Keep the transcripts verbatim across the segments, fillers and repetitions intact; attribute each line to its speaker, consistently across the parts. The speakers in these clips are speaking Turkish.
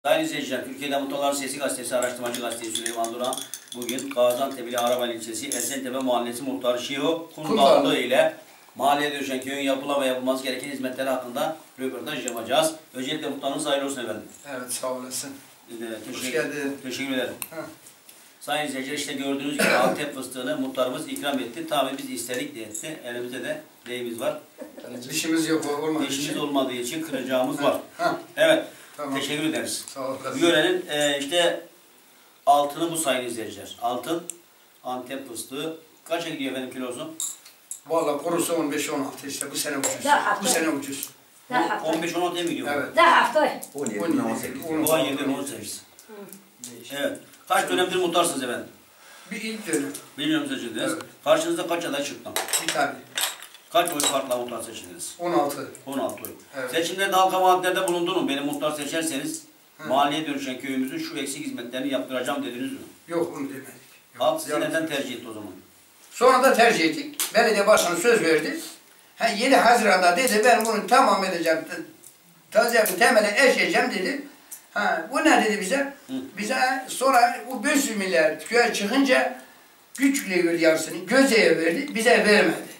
Speaker 1: Sayın izleyiciler, Türkiye'de Muhtarların Sesi Gazetesi, Araştırmacı Gazetesi Süleyman Duran bugün Gaziantep ili Arabal ilçesi Esentepe Mahallesi Muhtarı Şiho Kundalı ile mahalleye dönüşen köyün yapılan ve yapılması gereken hizmetleri hakkında röportaj yapacağız. Öncelikle muhtarınız hayırlı olsun efendim.
Speaker 2: Evet, sağ olasın.
Speaker 1: Ee,
Speaker 2: Hoş geldin.
Speaker 1: Teşekkür ederim.
Speaker 2: Heh.
Speaker 1: Sayın izleyiciler, işte gördüğünüz gibi Antep fıstığını muhtarımız ikram etti. Tabii biz istedik de etti. Elimizde de neyimiz var?
Speaker 2: Dişimiz yok, olmadığı
Speaker 1: Dişimiz
Speaker 2: için.
Speaker 1: olmadığı için kıracağımız var.
Speaker 2: Heh.
Speaker 1: Evet.
Speaker 2: Tamam.
Speaker 1: Teşekkür ederiz.
Speaker 2: Sağ olasın.
Speaker 1: Bu yörenin e, işte altını bu sayın izleyiciler. Altın, Antep fıstığı. Kaça gidiyor efendim kilosu?
Speaker 2: Vallahi kurusu on beş on altı işte, bu sene ucuz.
Speaker 3: Daha
Speaker 2: Bu sene ucuz.
Speaker 1: on beş on altıya mı gidiyor?
Speaker 2: Evet.
Speaker 3: Daha hafta.
Speaker 2: on yedi
Speaker 1: on yedi on sekiz. Evet. Kaç dönemdir muhtarsınız efendim?
Speaker 2: Bir ilk dönem.
Speaker 1: Bilmiyorum seçildiniz.
Speaker 2: Evet.
Speaker 1: Karşınızda kaç aday çıktı?
Speaker 2: Bir tane.
Speaker 1: Kaç oy farkla muhtar seçildiniz?
Speaker 2: on altı.
Speaker 1: on altı oy.
Speaker 2: Evet.
Speaker 1: Seçimlerde halka vaatlerde bulundunuz mu? Beni muhtar seçerseniz Hı. mahalleye dönüşen köyümüzün şu eksik hizmetlerini yaptıracağım dediniz mi?
Speaker 2: Yok, onu demedik. Yok.
Speaker 1: Halk sizi
Speaker 2: Yalnız-
Speaker 1: neden tercih etti o zaman?
Speaker 2: Sonra da tercih ettik. Belediye başkanı söz verdi. Ha, yedi Haziran'da dedi, ben bunu tamam edeceğim. Taziyemin temeli eşeceğim dedi. Ha, bu ne dedi bize?
Speaker 1: Hı.
Speaker 2: Bize sonra bu beş yüz milyar köye çıkınca Güçlü'ye verdi yarısını, Göze'ye verdi, bize vermedi.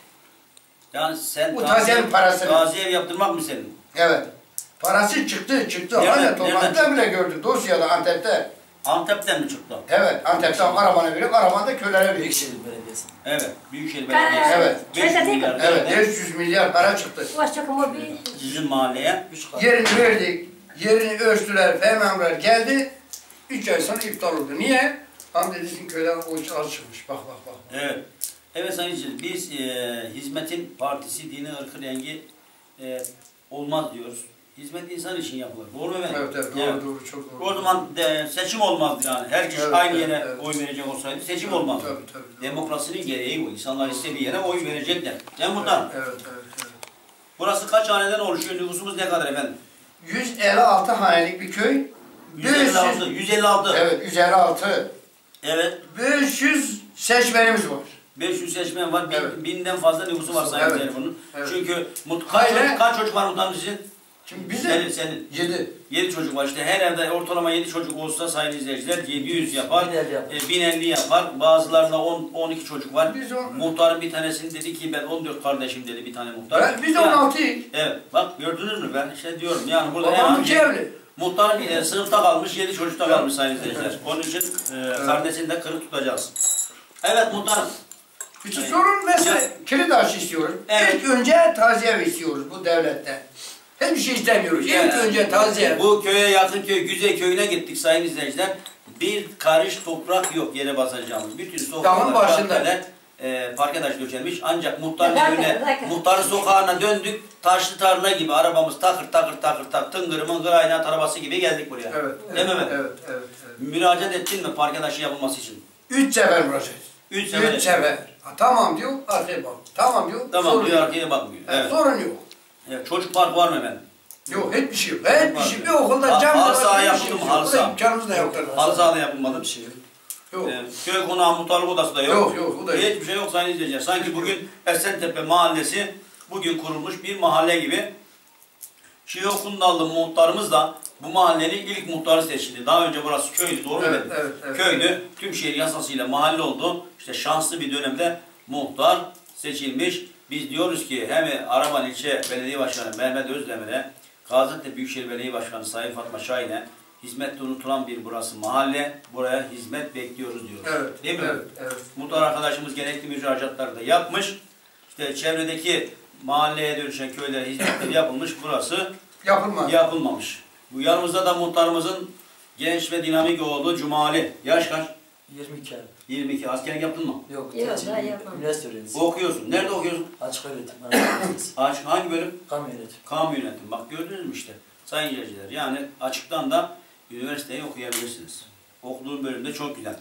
Speaker 1: Yani sen
Speaker 2: Bu
Speaker 1: gazi,
Speaker 2: taziyenin parasını.
Speaker 1: gazi ev yaptırmak mı senin?
Speaker 2: Evet. Parası çıktı, çıktı.
Speaker 1: Nereden?
Speaker 2: Hala toplantıda
Speaker 1: Nereden?
Speaker 2: bile gördüm. Dosyada Antep'te.
Speaker 1: Antep'ten mi çıktı?
Speaker 2: Evet, Antep'te arabana verip arabanda köylere verip.
Speaker 4: Büyükşehir Belediyesi.
Speaker 1: Evet. Büyükşehir Belediyesi.
Speaker 2: Evet.
Speaker 1: beş yüz
Speaker 3: Evet.
Speaker 1: milyar
Speaker 2: Evet,
Speaker 1: verdi.
Speaker 2: beş yüz milyar para çıktı.
Speaker 3: Başçakıma bir
Speaker 1: Sizin mahalleye.
Speaker 4: Üç kat.
Speaker 2: Yerini verdik, yerini ölçtüler, fermanlar geldi. Üç ay sonra iptal oldu. Niye? Hamdi bizim köyden o iş az çıkmış. Bak bak bak.
Speaker 1: Evet. Evet sayın izleyiciler, biz e, hizmetin partisi, dini, ırkı, rengi e, olmaz diyoruz. Hizmet insan için yapılır. Doğru mu efendim?
Speaker 2: Evet, evet, doğru, doğru, çok doğru.
Speaker 1: O zaman de, seçim olmazdı yani. Her kişi
Speaker 2: Evet,
Speaker 1: aynı
Speaker 2: evet,
Speaker 1: yere
Speaker 2: evet.
Speaker 1: oy verecek olsaydı seçim
Speaker 2: Tabii,
Speaker 1: olmazdı.
Speaker 2: tabii, tabii, doğru.
Speaker 1: Demokrasinin gereği bu. İnsanlar istediği yere oy verecekler. Değil mi muhtarım?
Speaker 2: Evet, evet, evet.
Speaker 1: Burası kaç haneden oluşuyor? Nüfusumuz ne kadar efendim?
Speaker 2: yüz elli altı hanelik bir köy.
Speaker 1: yüz elli altı. yüz elli altı.
Speaker 2: Evet, yüz elli altı.
Speaker 1: Evet.
Speaker 2: beş yüz seçmenimiz var.
Speaker 1: beş yüz seçmen var. Bin,
Speaker 2: Evet.
Speaker 1: Binden fazla nüfusu var sayın
Speaker 2: Evet.
Speaker 1: telefonun.
Speaker 2: Evet.
Speaker 1: Çünkü mut, kaç,
Speaker 2: Aile-
Speaker 1: çocuk, kaç çocuk var muhtarım sizin?
Speaker 2: Şimdi bizim
Speaker 1: Senin, senin.
Speaker 2: yedi.
Speaker 1: yedi çocuk var işte. Her evde ortalama yedi çocuk olsa sayın izleyiciler yedi yüz yapar.
Speaker 4: bin elli yapar.
Speaker 1: E, bin elli yapar. Bazılarında on on iki çocuk var.
Speaker 2: Biz on-
Speaker 1: Muhtarın bir tanesini dedi ki ben on dört kardeşim dedi bir tane muhtar.
Speaker 2: Ben, biz de
Speaker 1: Yani-
Speaker 2: on altıyız.
Speaker 1: Evet. Bak gördünüz mü ben işte diyorum yani burada en
Speaker 2: Babam
Speaker 1: az
Speaker 2: iki evli.
Speaker 1: muhtar bir e, sınıfta kalmış, yedi çocukta kalmış sayın izleyiciler. Onun için e, kardeşini de kırık tutacağız. Evet muhtarım.
Speaker 2: Bütün
Speaker 1: Evet.
Speaker 2: sorun mesela
Speaker 1: Ya-
Speaker 2: kilit aşı istiyoruz.
Speaker 1: Evet.
Speaker 2: İlk önce taziye istiyoruz bu devletten. Hiçbir şey istemiyoruz. İlk
Speaker 1: Evet.
Speaker 2: önce taziye.
Speaker 1: Bu köye yakın köy, Güzel köyüne gittik sayın izleyiciler. Bir karış toprak yok yere basacağımız. Bütün sokaklar,
Speaker 2: Dağın başında.
Speaker 1: parkeler, e, parke döşenmiş. Ancak muhtarın
Speaker 3: Zaten,
Speaker 1: evine,
Speaker 3: zaten.
Speaker 1: muhtarın sokağına döndük. Taşlı tarla gibi arabamız takır takır takır takır tıngır mıngır aynat arabası gibi geldik buraya.
Speaker 2: Evet.
Speaker 1: Değil mi
Speaker 2: evet,
Speaker 1: Mehmet?
Speaker 2: evet, evet, evet.
Speaker 1: Müracaat ettin mi parke taşı yapılması için?
Speaker 2: Üç sefer müracaat.
Speaker 1: Üç sefer.
Speaker 2: Üç sefer. Ha, tamam diyor, arkaya bak. Tamam diyor,
Speaker 1: Tamam
Speaker 2: sorun
Speaker 1: diyor
Speaker 2: yok.
Speaker 1: arkaya bakmıyor.
Speaker 2: Evet.
Speaker 1: Evet.
Speaker 2: Sorun yok.
Speaker 1: Evet. Çocuk parkı var mı efendim?
Speaker 2: Yok, hiçbir şey yok. Hiçbir şey yok. Bir okulda
Speaker 1: Ha-
Speaker 2: cam
Speaker 1: halı
Speaker 2: var,
Speaker 1: saha
Speaker 2: hiçbir
Speaker 1: yapıldı
Speaker 2: şey
Speaker 1: mı?
Speaker 2: yok.
Speaker 1: Halı
Speaker 2: Burada
Speaker 1: saha.
Speaker 2: imkanımız da yok.
Speaker 1: Halı sahada yapılmadı.
Speaker 4: Bir şey yok.
Speaker 2: Yok.
Speaker 1: Ee, köy konağı muhtarlık odası da yok.
Speaker 2: Yok, yok, o da yok.
Speaker 1: Hiçbir şey yok sayın izleyiciler. Sanki bugün Esentepe Mahallesi bugün kurulmuş bir mahalle gibi. Şiho Kundallı muhtarımız da bu mahallenin ilk muhtarı seçildi. Daha önce burası köydü, doğru mu
Speaker 2: Evet,
Speaker 1: dedim?
Speaker 2: evet, evet.
Speaker 1: Köydü. Tüm şehir yasasıyla mahalle oldu. İşte şanslı bir dönemde muhtar seçilmiş. Biz diyoruz ki hem Arabal İlçe Belediye Başkanı Mehmet Özdemir'e, Gaziantep Büyükşehir Belediye Başkanı Sayın Fatma Şahin'e hizmette unutulan bir burası mahalle. Buraya hizmet bekliyoruz diyoruz.
Speaker 2: Evet,
Speaker 1: Değil mi?
Speaker 2: evet, evet.
Speaker 1: Muhtar arkadaşımız gerekli müracaatları da yapmış. İşte çevredeki mahalleye dönüşen köylere hizmetleri yapılmış. Burası
Speaker 2: Yapılmaz.
Speaker 1: yapılmamış. Bu yanımızda da muhtarımızın genç ve dinamik oğlu Cumali. Yaş kaç?
Speaker 4: yirmi iki ay.
Speaker 1: yirmi iki. Askerlik yaptın mı?
Speaker 4: Yok.
Speaker 3: Yok,
Speaker 4: tercih-
Speaker 3: daha yapmam.
Speaker 4: Üniversite öğrencisi.
Speaker 1: Okuyorsun. Nerede okuyorsun?
Speaker 4: Açık öğretim. Üniversitesi.
Speaker 1: Aç, hangi bölüm?
Speaker 4: Kamu yönetim.
Speaker 1: Kamu yönetim. Bak gördünüz mü işte sayın izleyiciler. Yani açıktan da üniversiteyi okuyabilirsiniz. Okuduğum bölümde çok güzel.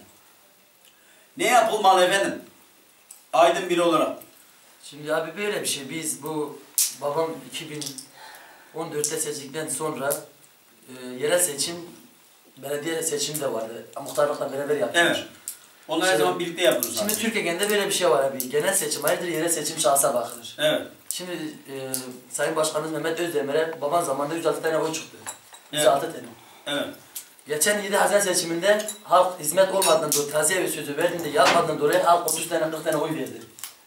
Speaker 1: Ne yapılmalı efendim? Aydın biri olarak.
Speaker 4: Şimdi abi böyle bir şey. Biz bu babam iki bin on dörtte seçildikten sonra e, yerel seçim, belediye seçimi de vardı. Muhtarlıkla beraber yaptık.
Speaker 1: Evet. Onlar her
Speaker 4: Şimdi-
Speaker 1: zaman birlikte yapılır zaten.
Speaker 4: Şimdi Türkiye genelinde böyle bir şey var abi. Genel seçim ayrıdır, yerel seçim şahsa bakılır.
Speaker 1: Evet.
Speaker 4: Şimdi e, Sayın Başkanımız Mehmet Özdemir'e baban zamanında yüz altı tane oy çıktı. yüz
Speaker 1: Evet.
Speaker 4: altı tane.
Speaker 1: Evet.
Speaker 4: Geçen yedi Haziran seçiminde halk hizmet olmadığından dolayı, taziye ve sözü verdiğinde yapmadığından dolayı halk otuz tane kırk tane oy verdi.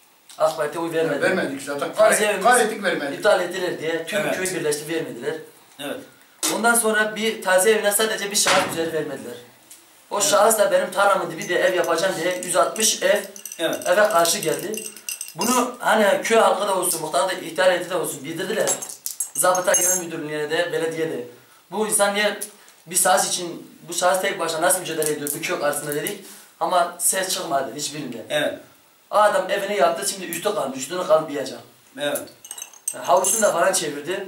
Speaker 4: AK Parti'ye oy vermedi.
Speaker 2: Vermedik zaten.
Speaker 4: Taziye
Speaker 2: Gayretlik vermedik.
Speaker 4: iptal ettiler diye tüm
Speaker 1: Evet.
Speaker 4: köy birleşti vermediler.
Speaker 1: Evet.
Speaker 4: Ondan sonra bir taziye evine sadece bir şahıs üzeri vermediler. O evet. şahıs da benim tarlamın dibi de ev yapacağım diye yüz altmış ev
Speaker 1: Evet.
Speaker 4: eve karşı geldi. Bunu hani köy halkı da olsun, muhtarı da ihtar etti de olsun bildirdiler. Zabıta Genel Müdürlüğü'ne de, belediyede. Bu insan niye bir şahıs için, bu şahıs tek başına nasıl mücadele ediyor bu köy karşısında dedik. Ama ses çıkmadı hiçbirinde.
Speaker 1: Evet.
Speaker 4: O adam evini yaptı, şimdi üstü kalmış, üstünü kalıp yiyecek.
Speaker 1: Evet.
Speaker 4: Yani havlusunu da falan çevirdi.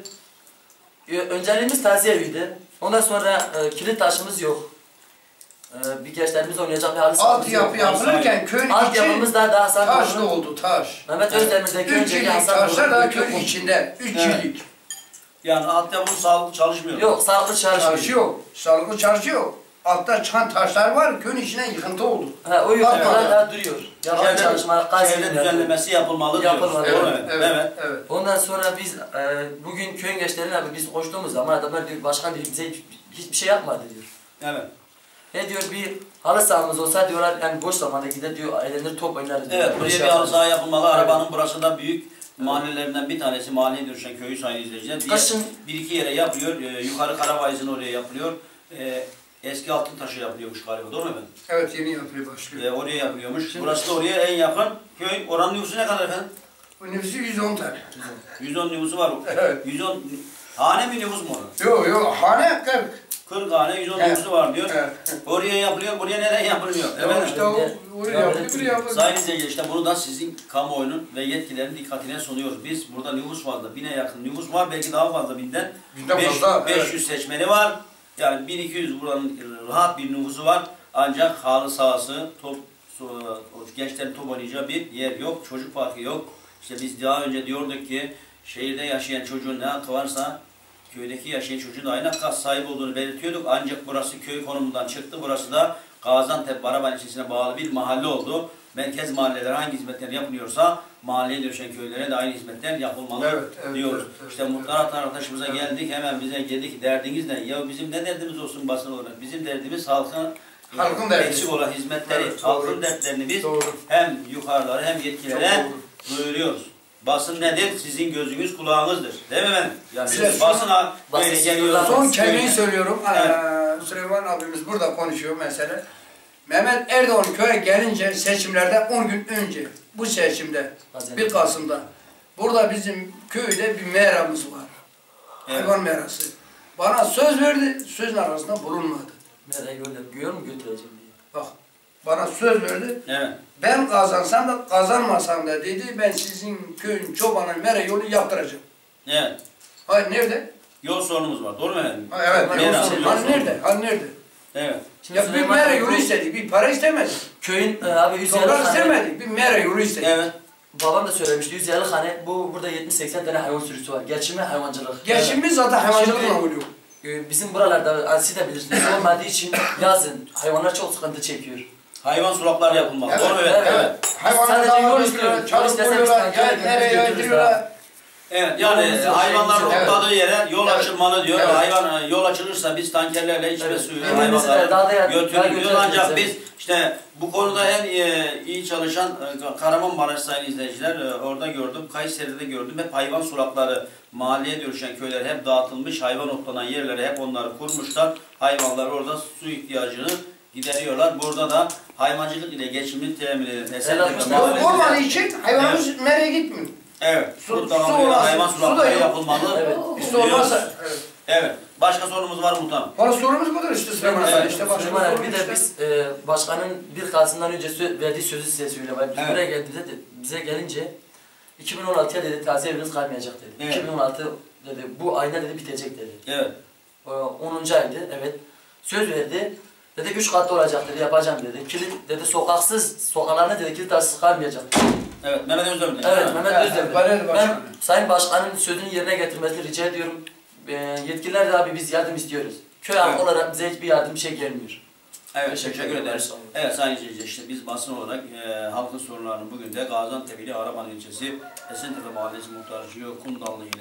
Speaker 4: Önceliğimiz taziye eviydi. Ondan sonra e, kilit taşımız yok. E, bir gençlerimiz oynayacak bir halı sahamız yok.
Speaker 2: Altyapı yapılırken köyün
Speaker 4: Alt yapımız da daha
Speaker 2: taşlı
Speaker 4: sağlıklı
Speaker 2: oldu, taş.
Speaker 4: Mehmet Özdemir'deki
Speaker 2: Üç
Speaker 4: önceki
Speaker 2: yıllık
Speaker 4: Hasan
Speaker 2: taşlar da
Speaker 4: Doğru'nun
Speaker 2: köyün
Speaker 4: yok.
Speaker 2: içinde. Üç
Speaker 1: Evet.
Speaker 2: yıllık.
Speaker 1: Yani altyapı sağlıklı çalışmıyor.
Speaker 4: Yok, sağlıklı çalışmıyor.
Speaker 2: Çarşı yok. Sağlıklı çarşı yok. Altta çıkan taşlar var, köyün içine yıkıntı oldu.
Speaker 4: Ha, o yukarıda
Speaker 2: Evet.
Speaker 4: daha duruyor. Yapılan
Speaker 1: Çevre,
Speaker 4: çalışmalar,
Speaker 1: çevre
Speaker 4: kazanıyor.
Speaker 1: düzenlemesi yapılmalı diyoruz.
Speaker 4: Yapılmalı,
Speaker 1: Doğru mu?
Speaker 2: Evet,
Speaker 1: Evet.
Speaker 2: evet, evet.
Speaker 4: Ondan sonra biz e, bugün köyün gençlerine abi biz koştuğumuz zaman adamlar diyor başkan diyor bize hiç- hiçbir şey yapmadı diyor.
Speaker 1: Evet.
Speaker 4: Ne diyor bir halı sahamız olsa diyorlar yani boş zamanda gider diyor eğlenir top oynarız. diyor.
Speaker 1: Evet, buraya
Speaker 4: şey
Speaker 1: bir halı
Speaker 4: yaparız.
Speaker 1: saha yapılmalı.
Speaker 4: Evet.
Speaker 1: Arabanın burası da büyük mahallelerinden bir tanesi. Mahalleye dönüşen köyü sayın izleyiciler. Bir,
Speaker 4: Kaşın-
Speaker 1: bir iki yere yapılıyor. Ee, yukarı Karabayız'ın oraya yapılıyor. Ee, eski Altıntaş'a yapılıyormuş galiba. Doğru mu efendim?
Speaker 2: Evet, yeni yapıya başlıyor.
Speaker 1: Ee, oraya yapılıyormuş. Burası da oraya en yakın köy. Oranın nüfusu ne kadar efendim?
Speaker 2: Bu nüfusu yüz on tane.
Speaker 1: yüz on nüfusu var.
Speaker 2: Evet.
Speaker 1: yüz on hane mi nüfus mu orada?
Speaker 2: Yok yok, hane kırk.
Speaker 1: kırk hane yüz on
Speaker 2: Evet.
Speaker 1: nüfusu var diyor.
Speaker 2: Evet.
Speaker 1: Oraya yapılıyor. Buraya neden yapılmıyor?
Speaker 2: Ya
Speaker 1: Efendim?
Speaker 2: işte o, oraya yapılıyor, buraya yapılıyor.
Speaker 1: Sayın izleyiciler işte bunu da sizin kamuoyunun ve yetkililerin dikkatine sunuyoruz. Biz burada nüfus fazla, bine yakın nüfus var. Belki daha fazla binden.
Speaker 2: Binden
Speaker 1: Beş-
Speaker 2: fazla,
Speaker 1: beş yüz seçmeni var. Yani bin iki yüz buranın rahat bir nüfusu var. Ancak halı sahası, top, so- gençlerin top oynayacağı bir yer yok. Çocuk parkı yok. İşte biz daha önce diyorduk ki şehirde yaşayan çocuğun ne hakkı varsa köydeki yaşayan çocuğun da aynı hakka sahip olduğunu belirtiyorduk. Ancak burası köy konumundan çıktı. Burası da Gaziantep Baraban ilçesine bağlı bir mahalle oldu. Merkez mahallelere hangi hizmetler yapılıyorsa mahalleye dönüşen köylere de aynı hizmetler yapılmalı
Speaker 2: Evet, evet,
Speaker 1: diyoruz.
Speaker 2: evet, evet,
Speaker 1: işte
Speaker 2: evet.
Speaker 1: muhtar arkadaşımıza geldik, hemen bize geldik derdiniz ne? Ya bizim ne derdimiz olsun basın olarak? Bizim derdimiz halkın
Speaker 2: Halkın derdi.
Speaker 1: eksik olan hizmetleri,
Speaker 2: Evet,
Speaker 1: halkın
Speaker 2: doğru.
Speaker 1: dertlerini biz
Speaker 2: Doğru.
Speaker 1: hem yukarılara hem yetkililere
Speaker 2: Çok
Speaker 1: duyuruyoruz. Basın nedir? Sizin gözünüz kulağınızdır. Değil mi efendim? Yani
Speaker 2: Bir de
Speaker 1: siz
Speaker 2: şunu-
Speaker 1: basına
Speaker 4: basın
Speaker 1: böyle
Speaker 4: sınırları-
Speaker 1: geliyorsunuz.
Speaker 2: Son kelimeyi söylüyorum.
Speaker 1: Evet.
Speaker 2: Ee, Süleyman abimiz burada konuşuyor mesela. Mehmet Erdoğan köye gelince seçimlerden on gün önce bu seçimde
Speaker 4: Haziran.
Speaker 2: bir Kasım'da burada bizim köyde bir meramız var.
Speaker 1: Evet.
Speaker 2: Hayvan merası. Bana söz verdi, sözün arasında bulunmadı.
Speaker 4: Nereye gönder, görüyor mu götüreceğim diye.
Speaker 2: Bak, bana söz verdi.
Speaker 1: Evet.
Speaker 2: Ben kazansam da kazanmasam da dedi, ben sizin köyün çobanın mera yolu yaptıracağım.
Speaker 1: Evet.
Speaker 2: Hayır, nerede?
Speaker 1: Yol sorunumuz var. Doğru mu efendim?
Speaker 2: Ha, evet,
Speaker 1: Mera,
Speaker 2: yol
Speaker 1: yol
Speaker 2: sorunu.
Speaker 1: sorunu.
Speaker 2: Hani nerede? Hani nerede?
Speaker 1: Evet.
Speaker 4: Şimdi
Speaker 2: Ya bir
Speaker 4: Süleyman
Speaker 2: mera
Speaker 4: Bey,
Speaker 2: yolu
Speaker 4: bu
Speaker 2: istedik, bir para istemedik.
Speaker 4: Köyün e, abi yüz
Speaker 2: Toprak
Speaker 4: yıllık hane,
Speaker 2: istemedik, bir mera yolu istedik.
Speaker 1: Evet.
Speaker 4: babam da söylemişti yüz yıllık hane, bu burada yetmiş seksen tane hayvan sürüsü var. Geçimi hayvancılık.
Speaker 2: Geçimimiz zaten hayvancılıkla
Speaker 4: Şimdi-
Speaker 2: oluyor.
Speaker 4: E, Bizim buralarda, hani siz de bilirsiniz, olmadığı için yazın hayvanlar çok sıkıntı çekiyor.
Speaker 1: Hayvan sulakları yapılmalı.
Speaker 2: Evet,
Speaker 1: Doğru mu efendim?
Speaker 4: evet.
Speaker 1: Evet.
Speaker 2: Hayvanı
Speaker 4: Sadece
Speaker 2: dağa
Speaker 4: yol
Speaker 2: götürüyorlar,
Speaker 4: istiyor. Yol
Speaker 2: çalıp
Speaker 4: istese biz
Speaker 2: koyuyorlar,
Speaker 4: tankere
Speaker 2: gel
Speaker 4: götürürüz,
Speaker 2: nereye
Speaker 4: götürürüz
Speaker 2: götürüyorlar.
Speaker 1: Evet, yani
Speaker 4: Yolumuz yok,
Speaker 1: hayvanlar
Speaker 4: şeyimiz yok.
Speaker 1: topladığı yere yol
Speaker 2: Evet.
Speaker 1: açılmalı diyor.
Speaker 2: Evet.
Speaker 1: Hayvan yol açılırsa biz tankerlerle içme
Speaker 4: Evet.
Speaker 1: suyu
Speaker 4: Evimizi de dağda
Speaker 1: hayvanları
Speaker 4: yak-
Speaker 1: götürürüz
Speaker 4: dağa
Speaker 1: diyor.
Speaker 4: götürürüz,
Speaker 1: Ancak
Speaker 4: evet.
Speaker 1: biz işte bu konuda en e, iyi çalışan e, Kahramanmaraş sayın izleyiciler e, orada gördüm. Kayseri'de de gördüm. Hep hayvan sulakları mahalleye dönüşen köyler hep dağıtılmış. Hayvan otlanan yerlere hep onları kurmuşlar. Hayvanlar orada su ihtiyacını gideriyorlar. Burada da hayvancılık ile geçimin temin eden Esentepe
Speaker 4: Helal
Speaker 2: Yol
Speaker 1: mahallesinde-
Speaker 2: olmadığı için hayvanımız mereye gitmiyor.
Speaker 1: Evet.
Speaker 2: Su-
Speaker 1: Mutlaka
Speaker 2: su
Speaker 1: böyle
Speaker 2: olmaz,
Speaker 1: hayvan
Speaker 2: su da
Speaker 1: sulakları
Speaker 2: yok.
Speaker 1: yapılmalı.
Speaker 4: Evet.
Speaker 2: İşte olmazsa. Evet.
Speaker 1: Evet. Başka sorunumuz var mı muhtarım?
Speaker 2: Bana sorumuz budur işte Süleyman
Speaker 1: Evet.
Speaker 2: Efendi. İşte başka
Speaker 4: Süleyman abi,
Speaker 2: sorun
Speaker 4: bir de
Speaker 2: işte.
Speaker 4: biz e, başkanın bir Kasım'dan önce sö verdiği sözü size söyleyeyim. Biz
Speaker 1: Evet.
Speaker 4: buraya geldiğimizde de, bize gelince iki bin on altıya dedi taziye eviniz kalmayacak dedi.
Speaker 1: Evet.
Speaker 4: iki bin on altı dedi bu ayda dedi bitecek dedi.
Speaker 1: Evet.
Speaker 4: E, onuncu aydı evet. Söz verdi. Dedi üç katlı olacak dedi yapacağım dedi. Kilit dedi sokaksız sokaklarına dedi kilit taşsız kalmayacak.
Speaker 1: Evet. Mehmet Özdemir.
Speaker 4: Evet Mehmet
Speaker 2: Evet,
Speaker 4: Özdemir.
Speaker 2: Valeriy
Speaker 4: Ben
Speaker 2: Başkanı.
Speaker 4: Sayın Başkan'ın sözünü yerine getirmesini rica ediyorum. E, yetkililer de abi biz yardım istiyoruz. Köy
Speaker 1: Evet.
Speaker 4: halkı olarak bize hiçbir yardım bir şey gelmiyor.
Speaker 1: Evet,
Speaker 4: Teşekkür
Speaker 1: teşekkür,
Speaker 4: ederim.
Speaker 1: ederiz. Evet sayın izleyiciler, işte biz basın olarak e, halkın sorunlarını bugün de Gaziantep ili Araban ilçesi Esentepe Mahallesi Muhtarcılığı Kumdallı ile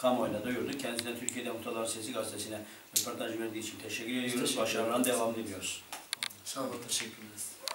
Speaker 1: kamuoyuna duyurduk. Kendisine Türkiye'de Muhtarlar Sesi gazetesine röportaj verdiği için teşekkür ediyoruz.
Speaker 4: teşekkür
Speaker 1: Başarılarının devamını diliyoruz.
Speaker 2: Sağ olun.
Speaker 4: Teşekkür ederiz.